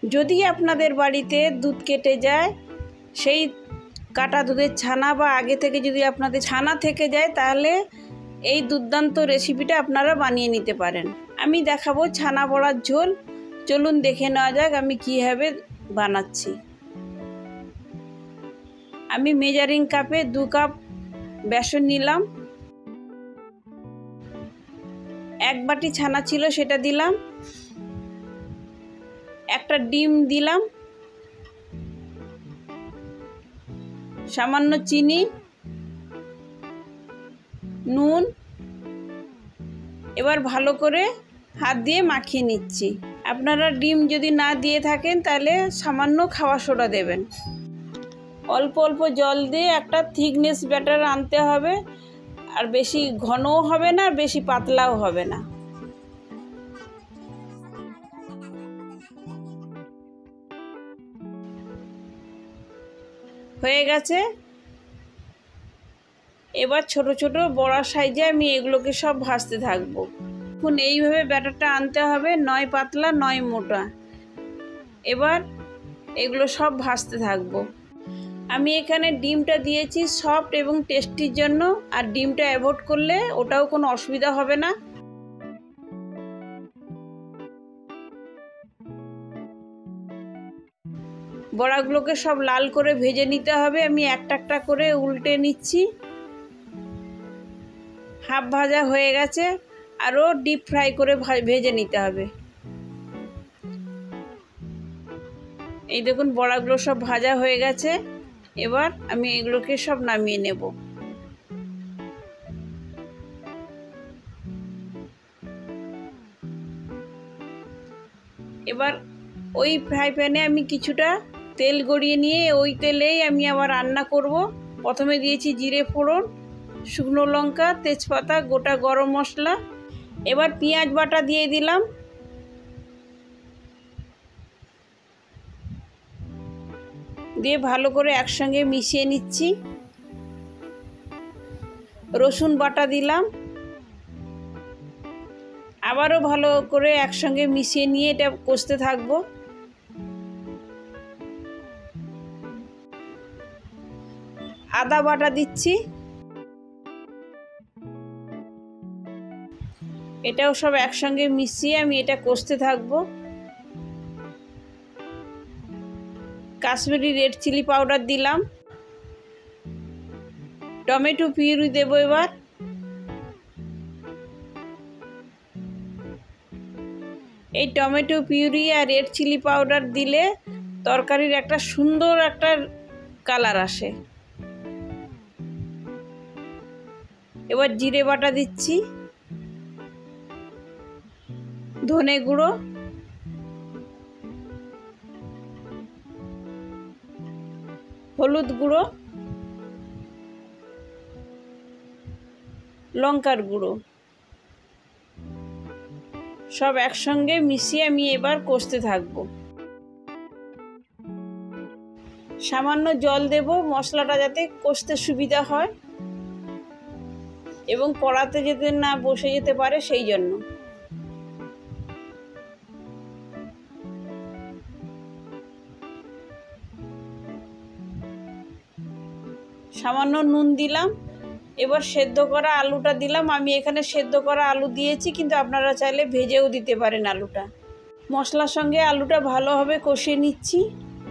যদি আপনাদের বাড়িতে দুধ কেটে যায়, সেই কাটা দুধের ছানা বা আগে থেকে যদি আপনাদের ছানা থেকে যায়, তাহলে এই দুর্দান্ত রেসিপিটা আপনারা বানিয়ে নিতে পারেন। আমি দেখাবো ছানা বড়ার ঝোল। চলুন দেখে নেওয়া যাক আমি কীভাবে বানাচ্ছি। আমি মেজারিং কাপে 2 কাপ বেসন নিলাম, 1 বাটি ছানা ছিল সেটা দিলাম, একটা ডিম দিলাম, সামান্য চিনি, নুন। এবার ভালো করে হাত দিয়ে মাখিয়ে নিচ্ছি। আপনারা ডিম যদি না দিয়ে থাকেন তাহলে সামান্য খাওয়া সোডা দেবেন। অল্প অল্প জল দিয়ে একটা থিকনেস ব্যাটার আনতে হবে, আর বেশি ঘনও হবে না, বেশি পাতলাও হবে না। হয়ে গেছে। এবার ছোট ছোট বড়া সাইজে আমি এগুলোকে সব ভাজতে থাকবো। এখন এইভাবে ব্যাটারটা আনতে হবে, নয় পাতলা নয় মোটা। এবার এগুলো সব ভাজতে থাকবো। আমি এখানে ডিমটা দিয়েছি সফট এবং টেস্টির জন্য, আর ডিমটা অ্যাভয়েড করলে ওটাও কোনো অসুবিধা হবে না। বড়াগুলোকে সব লাল করে ভেজে নিতে হবে। আমি একটা একটা করে উল্টে নিচ্ছি। হাফ ভাজা হয়ে গেছে, আরও ডিপ ফ্রাই করে ভেজে নিতে হবে। এই দেখুন বড়াগুলো সব ভাজা হয়ে গেছে। এবার আমি এগুলোকে সব নামিয়ে নেব। এবার ওই ফ্রাই প্যানে আমি কিছুটা তেল গড়িয়ে নিয়ে ওই তেলেই আমি আবার রান্না করব। প্রথমে দিয়েছি জিরে ফোড়ন, শুকনো লঙ্কা, তেজপাতা, গোটা গরম মশলা। এবার পেঁয়াজ বাটা দিয়ে দিলাম, দিয়ে ভালো করে একসঙ্গে মিশিয়ে নিচ্ছি। রসুন বাটা দিলাম, আবারও ভালো করে একসঙ্গে মিশিয়ে নিয়ে এটা কষতে থাকবো। আদা বাটা দিচ্ছি, এটাও সব একসঙ্গে মিশিয়ে আমি এটা কষতে থাকবো। কাশ্মীরি রেড চিলি পাউডার দিলাম, টমেটো পিউরি দেবো। এবার এই টমেটো পিউরি আর রেড চিলি পাউডার দিলে তরকারির একটা সুন্দর একটা কালার আসে। এবার জিরে বাটা দিচ্ছি, ধনে গুঁড়ো, হলুদ গুঁড়ো, লঙ্কার গুঁড়ো, সব একসঙ্গে মিশিয়ে আমি এবার কষতে থাকবো। সামান্য জল দেব মশলাটা যাতে কষতে সুবিধা হয় এবং কড়াতে যাতে না বসে যেতে পারে সেই জন্য। সামান্য নুন দিলাম। এবার সেদ্ধ করা আলুটা দিলাম। আমি এখানে সেদ্ধ করা আলু দিয়েছি, কিন্তু আপনারা চাইলে ভেজেও দিতে পারেন আলুটা। মশলার সঙ্গে আলুটা ভালোভাবে কষিয়ে নিচ্ছি।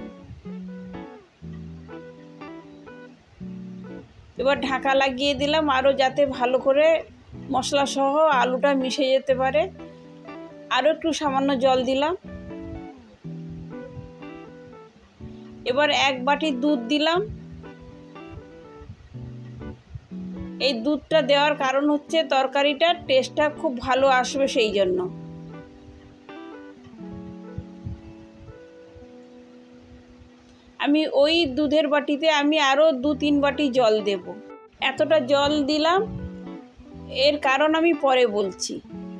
এবার ঢাকা লাগিয়ে দিলাম, আরও যাতে ভালো করে মশলা সহ আলুটা মিশে যেতে পারে। আরও একটু সামান্য জল দিলাম। এবার 1 বাটি দুধ দিলাম। এই দুধটা দেওয়ার কারণ হচ্ছে তরকারিটার টেস্টটা খুব ভালো আসবে সেই জন্য। আমি ওই দুধের বাটিতে আমি আরও 2-3 বাটি জল দেব। এতটা জল দিলাম, এর কারণ আমি পরে বলছি।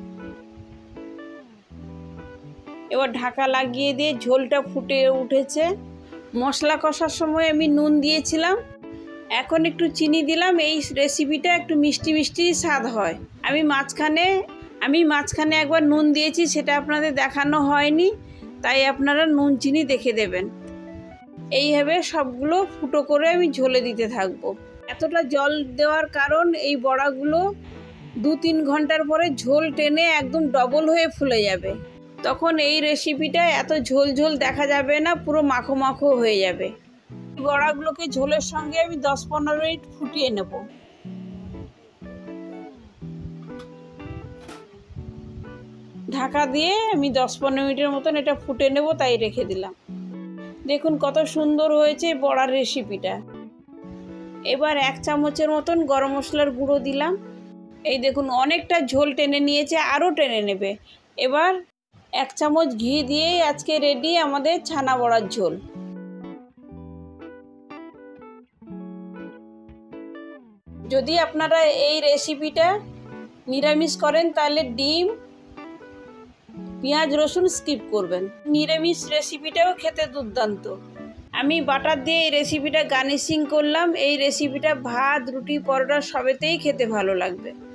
এবার ঢাকা লাগিয়ে দিয়ে ঝোলটা ফুটে উঠেছে। মশলা কষার সময় আমি নুন দিয়েছিলাম, এখন একটু চিনি দিলাম। এই রেসিপিটা একটু মিষ্টি মিষ্টি স্বাদ হয়। আমি মাঝখানে একবার নুন দিয়েছি, সেটা আপনাদের দেখানো হয়নি। তাই আপনারা নুন চিনি দেখে দেবেন। এইভাবে সবগুলো ফুটো করে আমি ঝোলে দিতে থাকবো। এতটা জল দেওয়ার কারণ এই বড়াগুলো 2-3 ঘন্টার পরে ঝোল টেনে একদম ডবল হয়ে ফুলে যাবে। তখন এই রেসিপিটা এত ঝোল ঝোল দেখা যাবে না, পুরো মাখো মাখো হয়ে যাবে। এই বড়াগুলোকে ঝোলের সঙ্গে আমি 10-15 মিনিট ফুটিয়ে নেব। ঢাকা দিয়ে আমি 10-15 মিনিটের মতন এটা ফুটে নেব, তাই রেখে দিলাম। দেখুন কত সুন্দর হয়েছে বড়ার রেসিপিটা। এবার 1 চামচের মতন গরম মশলার গুঁড়ো দিলাম। এই দেখুন অনেকটা ঝোল টেনে নিয়েছে, আরও টেনে নেবে। এবার 1 চামচ ঘি দিয়েই আজকে রেডি আমাদের ছানা বড়ার ঝোল। যদি আপনারা এই রেসিপিটা নিরামিষ করেন তাহলে ডিম, পেঁয়াজ, রসুন স্কিপ করবেন। নিরামিষ রেসিপিটাও খেতে দুর্দান্ত। আমি বাটার দিয়ে এই রেসিপিটা গার্নিশিং করলাম। এই রেসিপিটা ভাত, রুটি, পরোটা সবেতেই খেতে ভালো লাগবে।